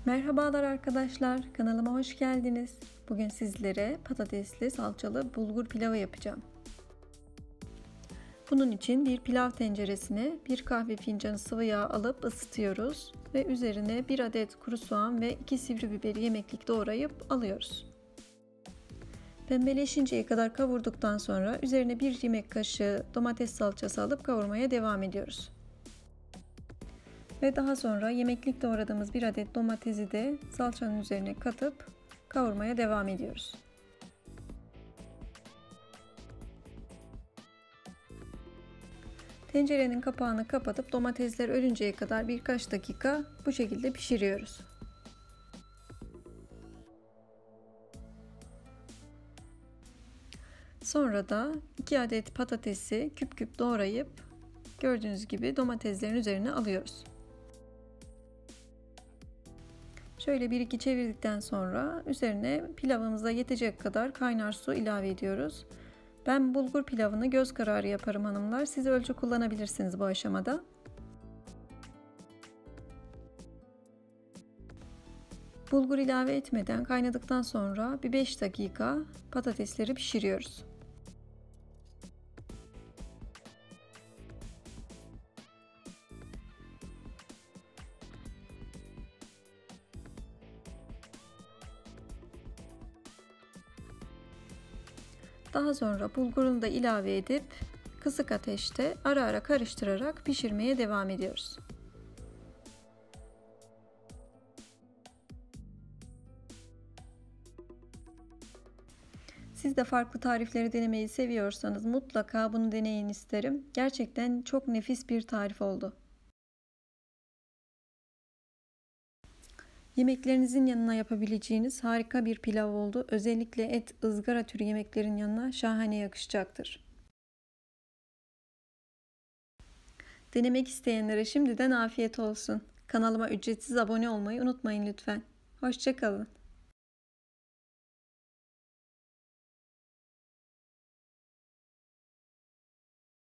Merhabalar arkadaşlar, kanalıma hoş geldiniz. Bugün sizlere patatesli salçalı bulgur pilavı yapacağım. Bunun için bir pilav tenceresine 1 kahve fincanı sıvı yağ alıp ısıtıyoruz ve üzerine 1 adet kuru soğan ve 2 sivri biberi yemeklik doğrayıp alıyoruz. Pembeleşinceye kadar kavurduktan sonra üzerine 1 yemek kaşığı domates salçası alıp kavurmaya devam ediyoruz. Ve daha sonra yemeklik doğradığımız 1 adet domatesi de salçanın üzerine katıp kavurmaya devam ediyoruz. Tencerenin kapağını kapatıp domatesler ölünceye kadar birkaç dakika bu şekilde pişiriyoruz. Sonra da 2 adet patatesi küp küp doğrayıp gördüğünüz gibi domateslerin üzerine alıyoruz. Şöyle 1-2 çevirdikten sonra üzerine pilavımıza yetecek kadar kaynar su ilave ediyoruz. Ben bulgur pilavını göz kararı yaparım hanımlar. Siz ölçü kullanabilirsiniz bu aşamada. Bulgur ilave etmeden kaynadıktan sonra bir 5 dakika patatesleri pişiriyoruz. Daha sonra bulgurunu da ilave edip kısık ateşte ara ara karıştırarak pişirmeye devam ediyoruz. Siz de farklı tarifleri denemeyi seviyorsanız mutlaka bunu deneyin isterim. Gerçekten çok nefis bir tarif oldu. Yemeklerinizin yanına yapabileceğiniz harika bir pilav oldu. Özellikle et, ızgara türü yemeklerin yanına şahane yakışacaktır. Denemek isteyenlere şimdiden afiyet olsun. Kanalıma ücretsiz abone olmayı unutmayın lütfen. Hoşça kalın.